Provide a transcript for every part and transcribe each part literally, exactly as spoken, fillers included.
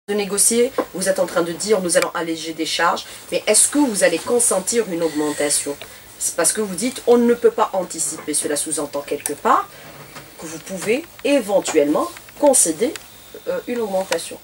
de négocier, vous êtes en train de dire nous allons alléger des charges, mais est-ce que vous allez consentir une augmentation? C'est parce que vous dites on ne peut pas anticiper. Cela sous-entend quelque part que vous pouvez éventuellement concéder euh, une augmentation.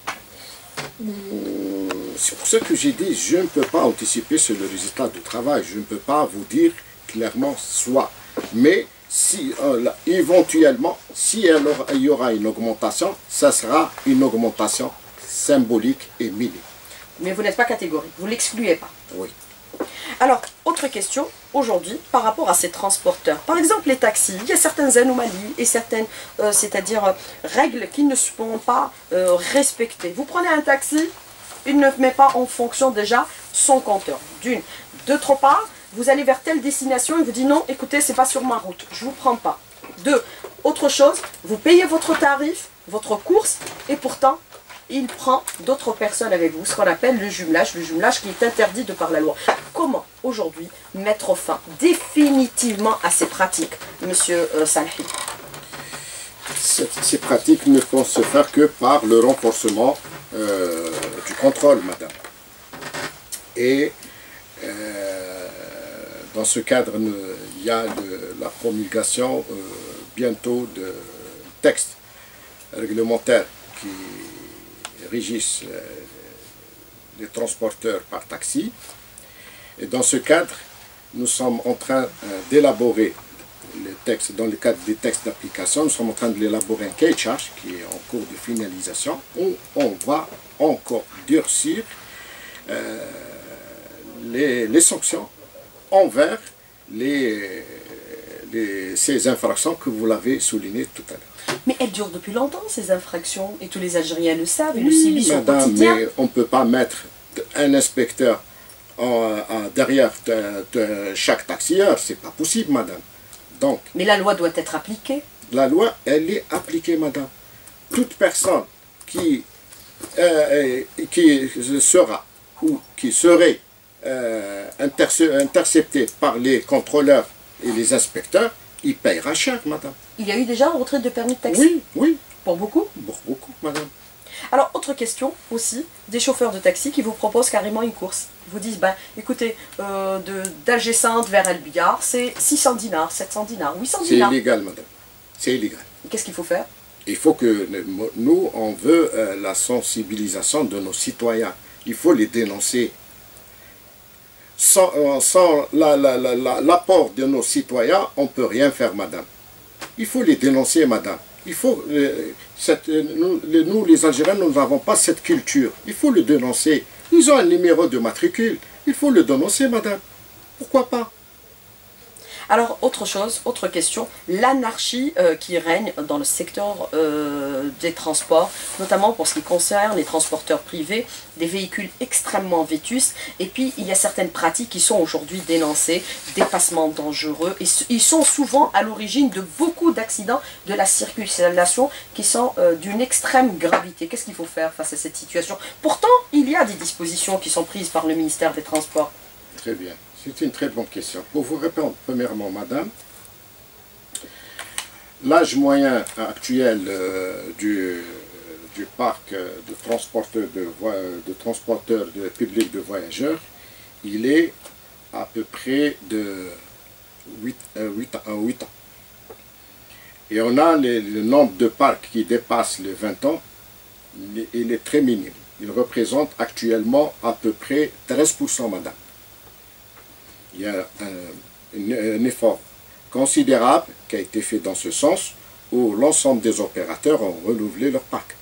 C'est pour ça que j'ai dit je ne peux pas anticiper sur le résultat du travail. Je ne peux pas vous dire clairement soit. Mais si euh, éventuellement, si alors, il y aura une augmentation, ça sera une augmentation symbolique et minime. Mais vous n'êtes pas catégorique, vous ne l'excluez pas. Oui. Alors, autre question, aujourd'hui, par rapport à ces transporteurs. Par exemple, les taxis, il y a certaines anomalies et certaines, euh, c'est-à-dire euh, règles qui ne seront pas euh, respectées. Vous prenez un taxi, il ne met pas en fonction déjà son compteur. D'une. D'autre part, vous allez vers telle destination, il vous dit non, écoutez, c'est pas sur ma route, je ne vous prends pas. Deux. Autre chose, vous payez votre tarif, votre course, et pourtant, il prend d'autres personnes avec vous, ce qu'on appelle le jumelage, le jumelage qui est interdit de par la loi. Comment, aujourd'hui, mettre fin définitivement à ces pratiques, monsieur euh, Salhi? Ces, ces pratiques ne peuvent se faire que par le renforcement euh, du contrôle, madame. Et euh, dans ce cadre, il y a le, la promulgation euh, bientôt de textes réglementaires qui régissent euh, les transporteurs par taxi. Et dans ce cadre, nous sommes en train euh, d'élaborer les textes, dans le cadre des textes d'application, nous sommes en train de l'élaborer un cahier de charge qui est en cours de finalisation, où on va encore durcir euh, les, les sanctions envers les, les, ces infractions que vous l'avez souligné tout à l'heure. Mais elles durent depuis longtemps, ces infractions, et tous les Algériens le savent, et oui, le subissent au quotidien. Mais on ne peut pas mettre un inspecteur en, en, derrière de, de chaque taxieur, c'est pas possible, madame. Donc, mais la loi doit être appliquée. La loi, elle est appliquée, madame. Toute personne qui, euh, qui sera ou qui serait euh, interceptée par les contrôleurs et les inspecteurs, il payera cher, madame. Il y a eu déjà un retrait de permis de taxi? Oui, oui. Pour beaucoup? Pour beaucoup, madame. Alors, autre question aussi, des chauffeurs de taxi qui vous proposent carrément une course. Ils vous disent, ben, écoutez, euh, d'Alger Sainte vers El Biar, c'est six cents dinars, sept cents dinars, huit cents dinars. C'est illégal, madame. C'est illégal. Qu'est-ce qu'il faut faire? Il faut que nous, on veut euh, la sensibilisation de nos citoyens. Il faut les dénoncer. Sans, euh, sans l'apport la, la, la, la, de nos citoyens, on ne peut rien faire, madame. Il faut les dénoncer, madame. Il faut, euh, cette, euh, nous, les, nous, les Algériens, nous n'avons pas cette culture. Il faut le dénoncer. Ils ont un numéro de matricule. Il faut le dénoncer, madame. Pourquoi pas? Alors, autre chose, autre question, l'anarchie euh, qui règne dans le secteur euh, des transports, notamment pour ce qui concerne les transporteurs privés, des véhicules extrêmement vétustes, et puis il y a certaines pratiques qui sont aujourd'hui dénoncées, dépassements dangereux, et ils sont souvent à l'origine de beaucoup d'accidents de la circulation qui sont euh, d'une extrême gravité. Qu'est-ce qu'il faut faire face à cette situation? Pourtant, il y a des dispositions qui sont prises par le ministère des Transports. Très bien. C'est une très bonne question. Pour vous répondre, premièrement, madame, l'âge moyen actuel euh, du, du parc de transporteurs de, de, transporteurs de public de voyageurs, il est à peu près de huit, euh, huit, euh, huit ans. Et on a les, le nombre de parcs qui dépasse les vingt ans, il est très minime. Il représente actuellement à peu près treize pour cent, madame. Il y a un, un effort considérable qui a été fait dans ce sens, où l'ensemble des opérateurs ont renouvelé leur parc.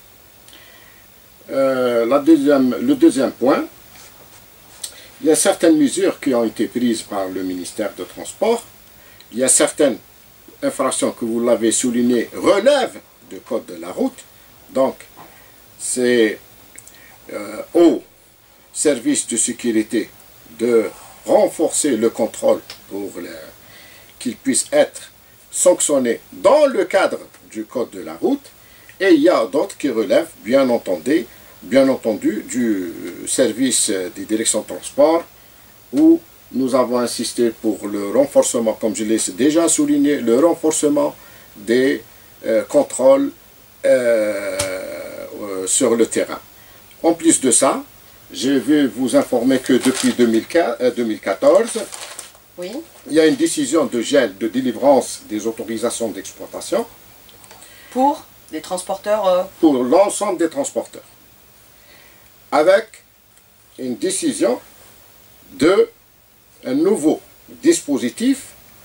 Euh, la deuxième, le deuxième point, il y a certaines mesures qui ont été prises par le ministère des Transports. Il y a certaines infractions que vous l'avez souligné relèvent du code de la route. Donc, c'est euh, au service de sécurité de renforcer le contrôle pour qu'il puisse être sanctionné dans le cadre du code de la route, et il y a d'autres qui relèvent bien entendu, bien entendu du service des directions de transport, où nous avons insisté pour le renforcement, comme je l'ai déjà souligné, le renforcement des euh, contrôles euh, euh, sur le terrain. En plus de ça, je vais vous informer que depuis deux mille quatorze, Oui. il y a une décision de gel de délivrance des autorisations d'exploitation Pour les transporteurs... euh, pour l'ensemble des transporteurs, avec une décision de un nouveau dispositif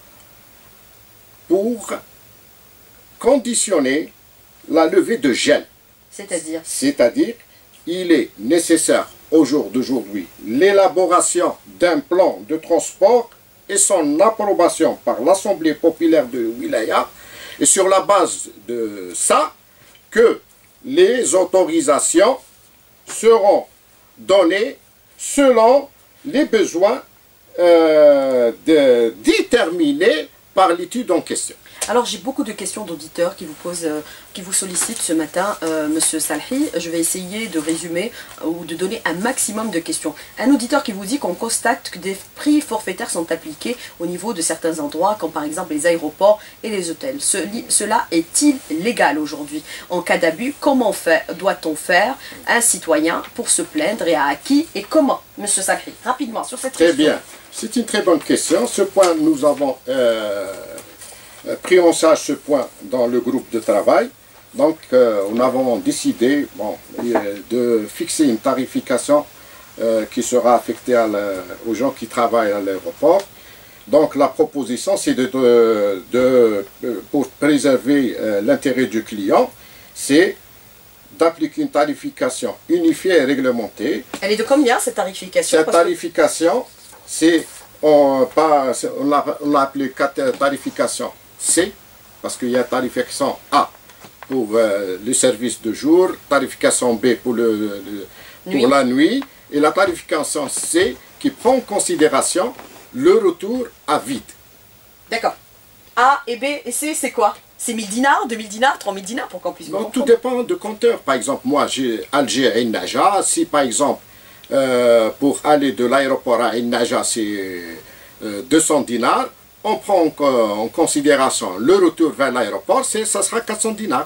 pour conditionner la levée de gel. C'est-à-dire C'est-à-dire, il est nécessaire au jour d'aujourd'hui l'élaboration d'un plan de transport et son approbation par l'Assemblée populaire de Wilaya, et sur la base de ça, que les autorisations seront données selon les besoins euh, de, déterminés par l'étude en question. Alors j'ai beaucoup de questions d'auditeurs qui vous posent, euh, qui vous sollicitent ce matin, euh, Monsieur Salhi. Je vais essayer de résumer euh, ou de donner un maximum de questions. Un auditeur qui vous dit qu'on constate que des prix forfaitaires sont appliqués au niveau de certains endroits, comme par exemple les aéroports et les hôtels. Ce, cela est-il légal aujourd'hui? En cas d'abus, comment fait, doit-on faire un citoyen pour se plaindre et à qui et comment? Monsieur Salhi, rapidement sur cette Très question. bien, c'est une très bonne question. Ce point, nous avons euh, pris en charge ce point dans le groupe de travail. Donc, euh, nous avons décidé bon, de fixer une tarification euh, qui sera affectée à la, aux gens qui travaillent à l'aéroport. Donc, la proposition, c'est de, de, de, pour préserver euh, l'intérêt du client, c'est d'appliquer une tarification unifiée et réglementée. Elle est de combien cette tarification? Cette Parce que... tarification, c'est, on, pas, on l'a on appelé tarification C, parce qu'il y a tarification A pour euh, le service de jour, tarification B pour, le, le, pour nuit. la nuit, et la tarification C qui prend en considération le retour à vide. D'accord. A et B et C, c'est quoi? C'est mille dinars, deux mille dinars, trois mille dinars pour qu'on puisse Non, voir. tout dépend de compteur. Par exemple, moi, j'ai Alger à Naja. Si, par exemple, euh, pour aller de l'aéroport à Naja, c'est euh, deux cents dinars, on prend en, en considération le retour vers l'aéroport, ça sera quatre cents dinars.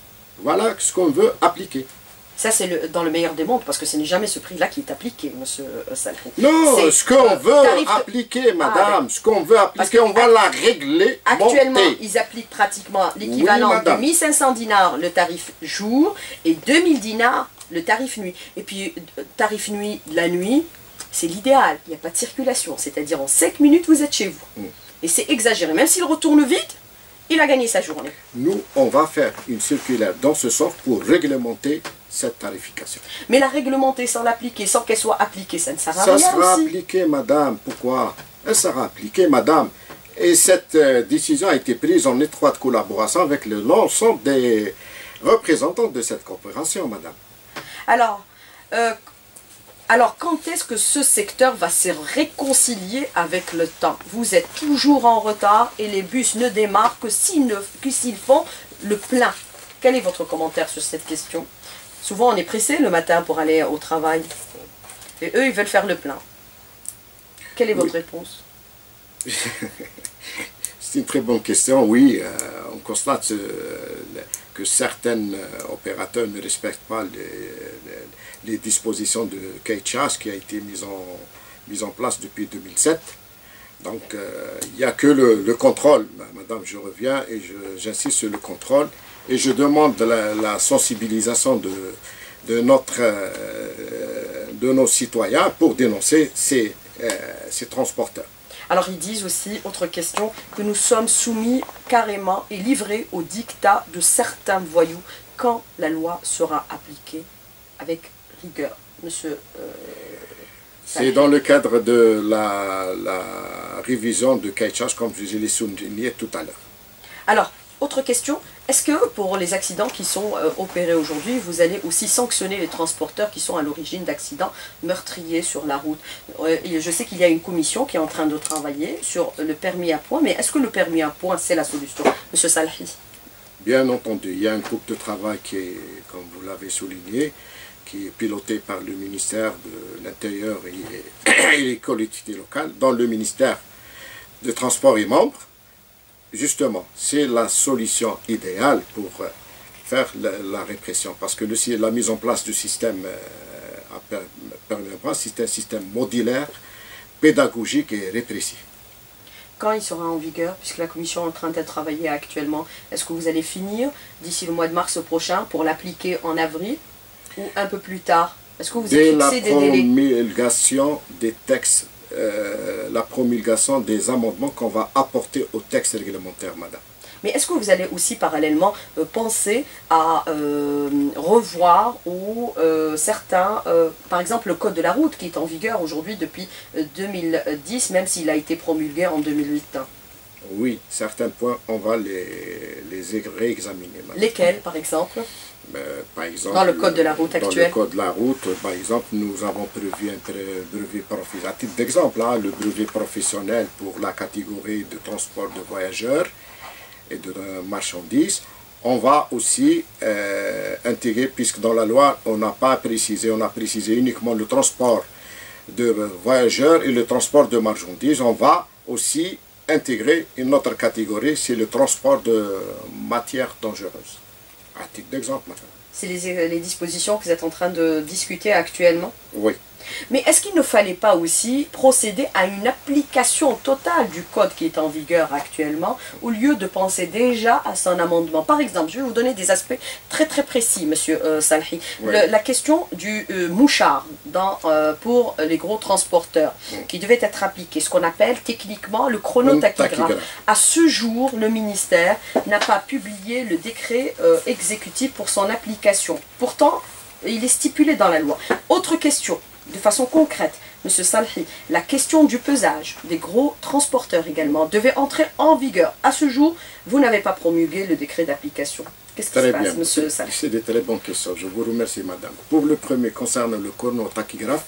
Voilà ce qu'on veut appliquer. Ça, c'est le, dans le meilleur des mondes, parce que ce n'est jamais ce prix-là qui est appliqué, monsieur Salhi. Non, ce qu'on euh, veut appliquer, madame, ce qu'on veut appliquer, on va la régler. Actuellement, ils appliquent pratiquement l'équivalent oui, de mille cinq cents dinars le tarif jour et deux mille dinars le tarif nuit. Et puis, tarif nuit, la nuit, c'est l'idéal. Il n'y a pas de circulation. C'est-à-dire, en cinq minutes, vous êtes chez vous. Mm. Et c'est exagéré. Même s'il retourne vite, il a gagné sa journée. Nous, on va faire une circulaire dans ce sens pour réglementer cette tarification. Mais la réglementer sans l'appliquer, sans qu'elle soit appliquée, ça ne sert à ça rien. Ça sera aussi. appliqué, madame. Pourquoi? Elle sera appliquée, madame. Et cette euh, décision a été prise en étroite collaboration avec l'ensemble des représentants de cette coopération, madame. Alors, euh, alors quand est-ce que ce secteur va se réconcilier avec le temps? Vous êtes toujours en retard et les bus ne démarrent que s'ils que s'ils font le plein. Quel est votre commentaire sur cette question? Souvent, on est pressé le matin pour aller au travail. Et eux, ils veulent faire le plein. Quelle est votre oui. réponse? C'est une très bonne question. Oui, euh, on constate euh, que certains euh, opérateurs ne respectent pas les, les, les dispositions de cahier de charge qui a été mise en, mise en place depuis deux mille sept. Donc, euh, il n'y a que le, le contrôle. Madame, je reviens et j'insiste sur le contrôle. Et je demande la, la sensibilisation de, de, notre, euh, de nos citoyens pour dénoncer ces, euh, ces transporteurs. Alors ils disent aussi, autre question, que nous sommes soumis carrément et livrés au diktat de certains voyous quand la loi sera appliquée avec rigueur. Monsieur... Euh, C'est dans le cadre de la, la révision de cahier de charge, comme je l'ai souligné tout à l'heure. Alors, autre question, est-ce que pour les accidents qui sont euh, opérés aujourd'hui, vous allez aussi sanctionner les transporteurs qui sont à l'origine d'accidents meurtriers sur la route? euh, Je sais qu'il y a une commission qui est en train de travailler sur le permis à points, mais est-ce que le permis à points, c'est la solution, monsieur Salhi? Bien entendu, il y a un groupe de travail qui est, comme vous l'avez souligné, qui est piloté par le ministère de l'Intérieur et, et les collectivités locales, dans le ministère des Transports et membres. Justement, c'est la solution idéale pour faire la, la répression, parce que le, la mise en place du système euh, permanent, c'est un système modulaire, pédagogique et répressif. Quand il sera en vigueur, puisque la commission est en train de travailler actuellement, est-ce que vous allez finir d'ici le mois de mars prochain pour l'appliquer en avril ou un peu plus tard? Est-ce que vous Dès avez la fixé des délais? promulgation des textes, euh, la promulgation des amendements qu'on va apporter au texte réglementaire, madame. Mais est-ce que vous allez aussi parallèlement euh, penser à euh, revoir ou euh, certains, euh, par exemple le code de la route qui est en vigueur aujourd'hui depuis euh, deux mille dix, même s'il a été promulgué en deux mille huit? Oui, certains points, on va les, les réexaminer, madame. Lesquels, par exemple? Euh, par exemple, dans le code de la route actuel. Dans le code de la route, par exemple, nous avons prévu un brevet professionnel. À titre d'exemple, hein, le brevet professionnel pour la catégorie de transport de voyageurs et de marchandises. On va aussi euh, intégrer, puisque dans la loi, on n'a pas précisé, on a précisé uniquement le transport de voyageurs et le transport de marchandises. On va aussi intégrer une autre catégorie, c'est le transport de matières dangereuses. À titre d'exemple, madame. C'est les, les dispositions que vous êtes en train de discuter actuellement? Oui. Mais est-ce qu'il ne fallait pas aussi procéder à une application totale du code qui est en vigueur actuellement, au lieu de penser déjà à son amendement? Par exemple, je vais vous donner des aspects très très précis, monsieur euh, Salhi. Oui. Le, la question du euh, mouchard dans, euh, pour les gros transporteurs, oui. qui devait être appliqué, ce qu'on appelle techniquement le chronotachygraphe. À ce jour, le ministère n'a pas publié le décret euh, exécutif pour son application. Pourtant, il est stipulé dans la loi. Autre question. De façon concrète, monsieur Salhi, la question du pesage des gros transporteurs également devait entrer en vigueur. À ce jour, vous n'avez pas promulgué le décret d'application. Qu'est-ce qui se passe, bien. monsieur Salhi? C'est de très bonnes questions. Je vous remercie, madame. Pour le premier, concernant le chronotachygraphe,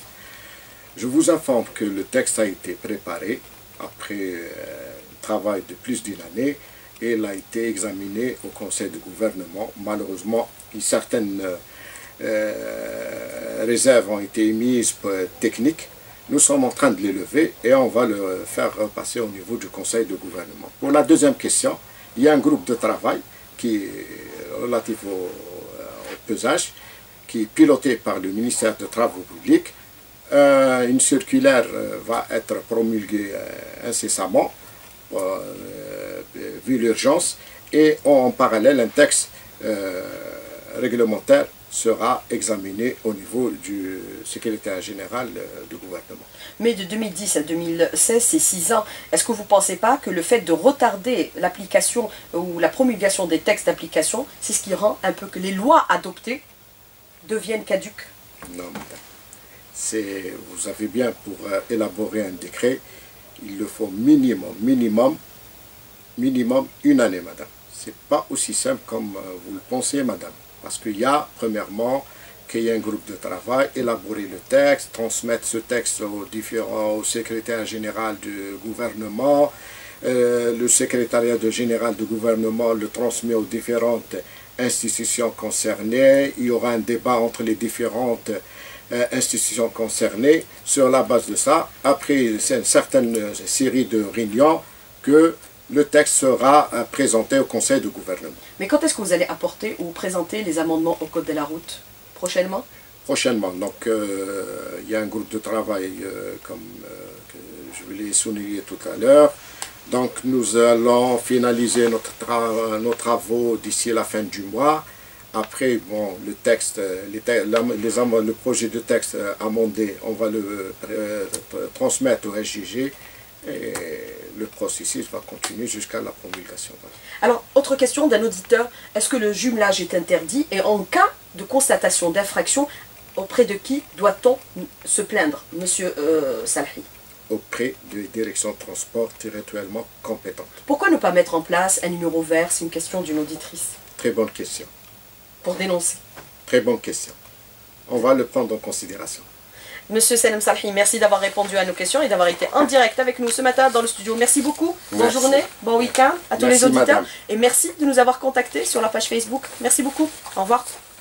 je vous informe que le texte a été préparé après euh, un travail de plus d'une année et il a été examiné au Conseil de gouvernement. Malheureusement, certaines euh, Euh, réserves ont été émises pour, euh, techniques. Nous sommes en train de les lever et on va le faire passer au niveau du Conseil de gouvernement. Pour la deuxième question, il y a un groupe de travail qui est relatif au, euh, au pesage, qui est piloté par le ministère des Travaux publics. Euh, une circulaire euh, va être promulguée euh, incessamment, euh, vu l'urgence, et en parallèle, un texte euh, réglementaire sera examiné au niveau du secrétaire général du gouvernement. Mais de deux mille dix à deux mille seize, c'est six ans. Est-ce que vous ne pensez pas que le fait de retarder l'application ou la promulgation des textes d'application, c'est ce qui rend un peu que les lois adoptées deviennent caduques? Non, madame. Vous avez bien, pour euh, élaborer un décret, il le faut minimum, minimum, minimum une année, madame. Ce n'est pas aussi simple comme euh, vous le pensez, madame. Parce qu'il y a, premièrement, qu'il y a un groupe de travail, élaborer le texte, transmettre ce texte aux différents, au secrétaire général du gouvernement. Euh, le secrétariat de général du gouvernement le transmet aux différentes institutions concernées. Il y aura un débat entre les différentes euh, institutions concernées. Sur la base de ça, après c'est une certaine série de réunions, que le texte sera présenté au Conseil de gouvernement. Mais quand est-ce que vous allez apporter ou présenter les amendements au Code de la route? Prochainement? Prochainement. Donc, euh, il y a un groupe de travail, euh, comme euh, que je l'ai souligné tout à l'heure. Donc, nous allons finaliser notre tra nos travaux d'ici la fin du mois. Après, bon, le texte, les te les le projet de texte amendé, on va le euh, transmettre au S J G. Et le processus va continuer jusqu'à la promulgation. Alors, autre question d'un auditeur, est-ce que le jumelage est interdit? Et en cas de constatation d'infraction, auprès de qui doit-on se plaindre, monsieur euh, Salhi? Auprès des directions de transport territorialement compétentes. Pourquoi ne pas mettre en place un numéro vert? C'est une question d'une auditrice. Très bonne question. Pour dénoncer. Très bonne question. On va le prendre en considération. Monsieur Salem Salhi, merci d'avoir répondu à nos questions et d'avoir été en direct avec nous ce matin dans le studio. Merci beaucoup. Bonne merci. journée, bon week-end à tous merci, les auditeurs. Madame. Et merci de nous avoir contactés sur la page Facebook. Merci beaucoup. Au revoir.